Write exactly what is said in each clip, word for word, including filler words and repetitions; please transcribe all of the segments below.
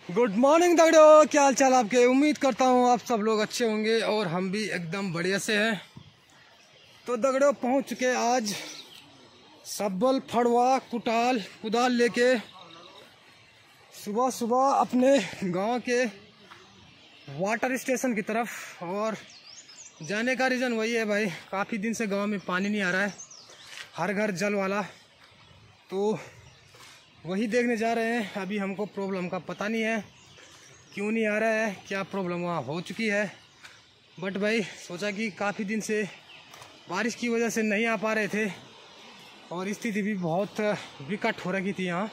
Good morning दगड़ो, क्या हाल चाल आपके। उम्मीद करता हूँ आप सब लोग अच्छे होंगे और हम भी एकदम बढ़िया से हैं। तो दगड़ो पहुँच चुके आज सब्बल फड़वा कुटाल कुदाल लेके सुबह सुबह अपने गांव के वाटर स्टेशन की तरफ। और जाने का रीज़न वही है भाई, काफ़ी दिन से गांव में पानी नहीं आ रहा है, हर घर जल वाला। तो वही देखने जा रहे हैं। अभी हमको प्रॉब्लम का पता नहीं है क्यों नहीं आ रहा है, क्या प्रॉब्लम वहाँ हो चुकी है। बट भाई सोचा कि काफ़ी दिन से बारिश की वजह से नहीं आ पा रहे थे और स्थिति भी बहुत विकट हो रही थी यहाँ,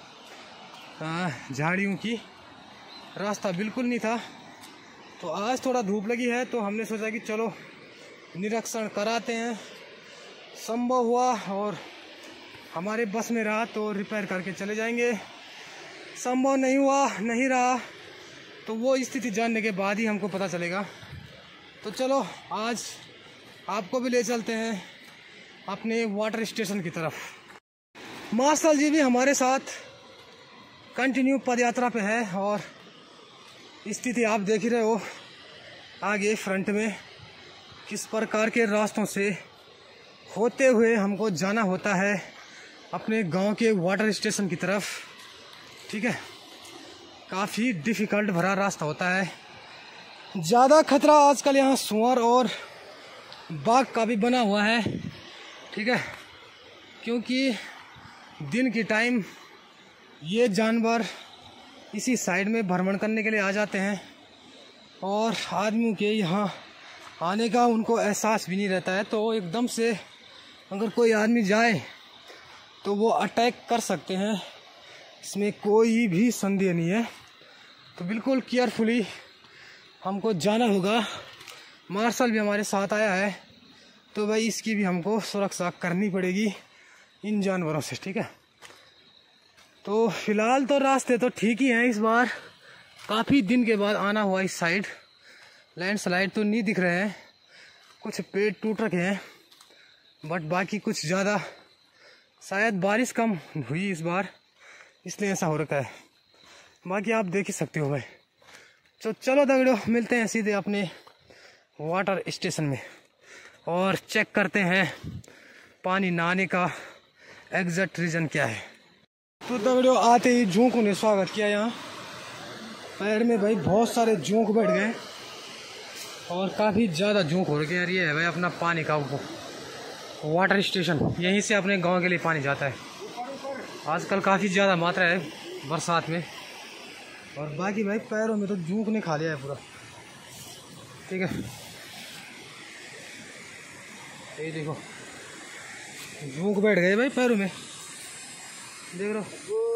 झाड़ियों की, रास्ता बिल्कुल नहीं था। तो आज थोड़ा धूप लगी है तो हमने सोचा कि चलो निरीक्षण कराते हैं। संभव हुआ और हमारे बस में रहा तो रिपेयर करके चले जाएंगे। संभव नहीं हुआ, नहीं रहा, तो वो स्थिति जानने के बाद ही हमको पता चलेगा। तो चलो आज आपको भी ले चलते हैं अपने वाटर स्टेशन की तरफ। मार्शल जी भी हमारे साथ कंटिन्यू पदयात्रा पे है और स्थिति आप देख ही रहे हो आगे फ्रंट में किस प्रकार के रास्तों से होते हुए हमको जाना होता है अपने गांव के वाटर स्टेशन की तरफ। ठीक है, काफ़ी डिफ़िकल्ट भरा रास्ता होता है। ज़्यादा खतरा आजकल यहाँ सुअर और बाघ का भी बना हुआ है। ठीक है, क्योंकि दिन की टाइम ये जानवर इसी साइड में भ्रमण करने के लिए आ जाते हैं और आदमियों के यहाँ आने का उनको एहसास भी नहीं रहता है। तो एकदम से अगर कोई आदमी जाए तो वो अटैक कर सकते हैं, इसमें कोई भी संदेह नहीं है। तो बिल्कुल केयरफुली हमको जाना होगा। मार्शल भी हमारे साथ आया है तो भाई इसकी भी हमको सुरक्षा करनी पड़ेगी इन जानवरों से। ठीक है, तो फिलहाल तो रास्ते तो ठीक ही हैं। इस बार काफ़ी दिन के बाद आना हुआ इस साइड। लैंडस्लाइड तो नहीं दिख रहे हैं, कुछ पेड़ टूट रखे हैं, बट बाकी कुछ ज़्यादा शायद बारिश कम हुई इस बार, इसलिए ऐसा हो रखा है। बाकी आप देख ही सकते हो भाई। तो चलो दगड़ो मिलते हैं सीधे अपने वाटर स्टेशन में और चेक करते हैं पानी ना आने का एग्जैक्ट रीज़न क्या है। तो दगड़ो आते ही जोंकों ने स्वागत किया। यहाँ पैर में भाई बहुत सारे जोंक बैठ गए और काफ़ी ज़्यादा जोंक हो रखे हैं। ये है भाई अपना पानी का वो वाटर स्टेशन, यहीं से अपने गांव के लिए पानी जाता है। आजकल काफ़ी ज़्यादा मात्रा है बरसात में। और बाकी भाई पैरों में तो जूक ने खा लिया है पूरा। ठीक है, ये देखो जूक बैठ गए भाई पैरों में, देख रहे हो।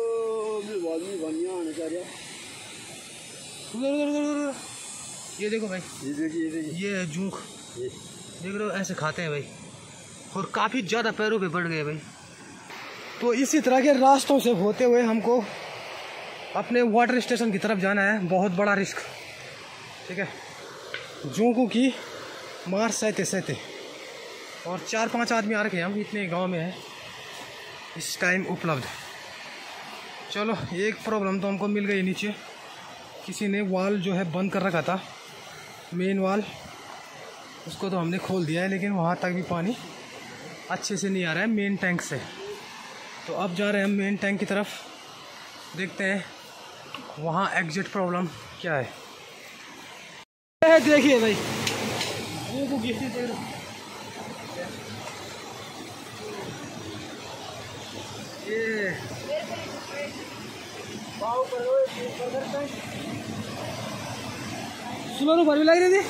ये देखो भाई, ये देखिए ये है जूक, देख रहे हो, ऐसे खाते हैं भाई और काफ़ी ज़्यादा पैरों पे बढ़ गए भाई। तो इसी तरह के रास्तों से होते हुए हमको अपने वाटर स्टेशन की तरफ जाना है। बहुत बड़ा रिस्क। ठीक है, जोंकों की मार सहते सहते और चार पांच आदमी आ रखे हैं हम, इतने गांव में है इस टाइम उपलब्ध। चलो एक प्रॉब्लम तो हमको मिल गई, नीचे किसी ने वाल जो है बंद कर रखा था, मेन वाल, उसको तो हमने खोल दिया है, लेकिन वहाँ तक भी पानी अच्छे से नहीं आ रहा है मेन टैंक से। तो अब जा रहे हैं हम मेन टैंक की तरफ, देखते हैं वहाँ एग्जिट प्रॉब्लम क्या है। देखिए भाई वो ये सुनो भर भी लग रही थी।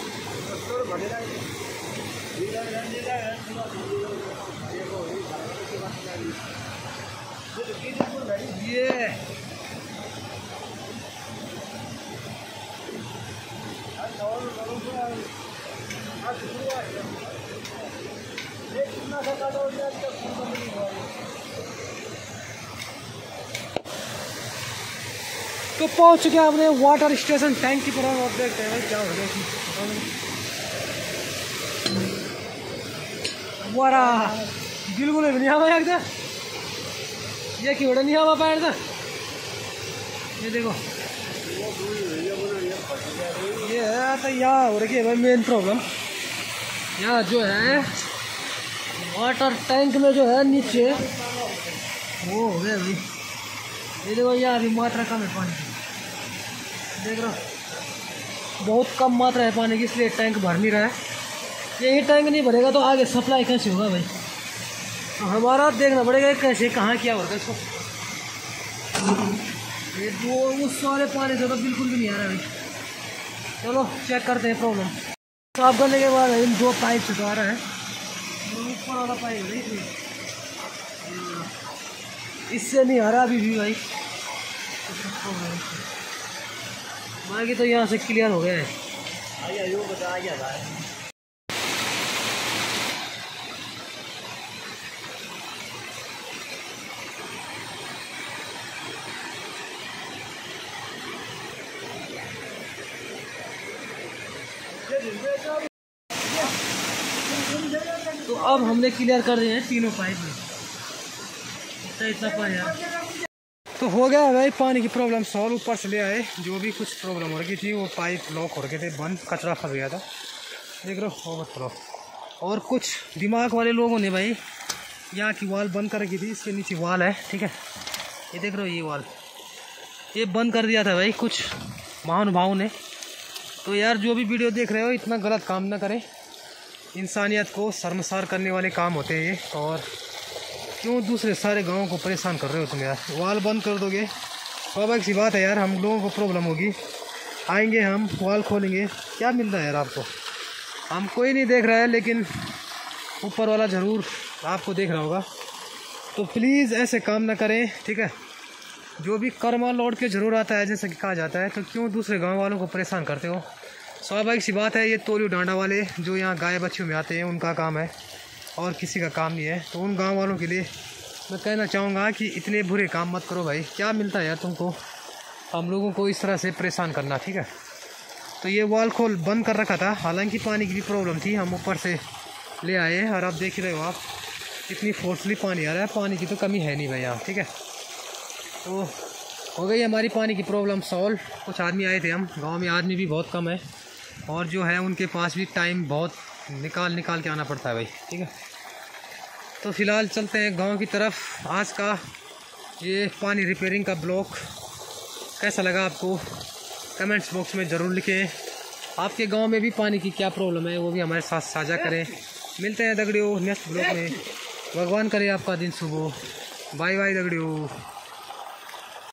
ये तो पहुंच चुके हैं अपने वाटर स्टेशन टैंक की तरफ और देखते हैं भाई क्या हो गया। वारा बिल्कुल नहीं हवा एकदम, ये क्यों नहीं हवा पैर था। ये देखो ये है तो यहाँ हो रही है भाई मेन प्रॉब्लम। यहाँ जो है वाटर टैंक में जो है नीचे वो हो गया अभी। ये देखो यहाँ अभी मात्रा कम है पानी की, देख रहा बहुत कम मात्रा है पानी की, इसलिए टैंक भर नहीं रहा है। यही टैंक नहीं भरेगा तो आगे सप्लाई कैसे होगा भाई? तो हमारा देखना पड़ेगा कैसे कहाँ क्या होगा इसको। ये जो उस वाले पानी से तो बिल्कुल भी नहीं आ रहा भाई। चलो चेक करते हैं प्रॉब्लम। साफ करने के बाद इन दो पाइप से तो आ रहा है, ऊपर वाला पाइप है इससे नहीं आ रहा अभी भी भाई। बाकी तो यहाँ से क्लियर हो गया है। आइए यो बता आइए भाई। तो अब हमने क्लियर कर दिए हैं तीनों पाइप में, इतना इतना पानी यार। तो हो गया भाई पानी की प्रॉब्लम सॉल्व। ऊपर से ले आए, जो भी कुछ प्रॉब्लम हो रही थी वो पाइप लॉक हो रखे थे बंद, कचरा फंस गया था, देख रहे हो मत करो। और कुछ दिमाग वाले लोगों ने भाई यहाँ की वाल बंद कर रखी थी, इसके नीचे वाल है ठीक है, ये देख रहे हो ये वाल, ये बंद कर दिया था भाई कुछ महानुभावों ने। तो यार जो भी वीडियो देख रहे हो इतना गलत काम ना करें, इंसानियत को शर्मसार करने वाले काम होते हैं ये। और क्यों दूसरे सारे गाँव को परेशान कर रहे हो तुम यार? वाल बंद कर दोगे स्वाभाविक सी बात है यार, हम लोगों को प्रॉब्लम होगी, आएंगे हम वाल खोलेंगे, क्या मिल रहा है यार आपको? हम कोई नहीं देख रहा है लेकिन ऊपर वाला ज़रूर आपको देख रहा होगा। तो प्लीज़ ऐसे काम ना करें ठीक है। जो भी कर्मा लौट के ज़रूर आता है जैसे कि कहा जाता है, तो क्यों दूसरे गाँव वालों को परेशान करते हो? स्वाभाविक सी बात है, ये तोलियो डांडा वाले जो यहाँ गाय बच्चियों में आते हैं उनका काम है और किसी का काम नहीं है। तो उन गांव वालों के लिए मैं कहना चाहूँगा कि इतने बुरे काम मत करो भाई। क्या मिलता है यार तुमको हम लोगों को इस तरह से परेशान करना, ठीक है। तो ये वाल खोल बंद कर रखा था, हालांकि पानी की भी प्रॉब्लम थी, हम ऊपर से ले आए और आप देख ही रहे हो आप इतनी फोर्सली पानी आ रहा है, पानी की तो कमी है नहीं भाई यहाँ, ठीक है। तो हो गई हमारी पानी की प्रॉब्लम सॉल्व। कुछ आदमी आए थे, हम गाँव में आदमी भी बहुत कम है और जो है उनके पास भी टाइम बहुत निकाल निकाल के आना पड़ता है भाई, ठीक है। तो फ़िलहाल चलते हैं गांव की तरफ। आज का ये पानी रिपेयरिंग का ब्लॉग कैसा लगा आपको कमेंट्स बॉक्स में ज़रूर लिखें। आपके गांव में भी पानी की क्या प्रॉब्लम है वो भी हमारे साथ साझा करें। मिलते हैं दगड़ियों नेक्स्ट ब्लॉग में। भगवान करे आपका दिन शुभ हो। बाय बाय दगड़ियों।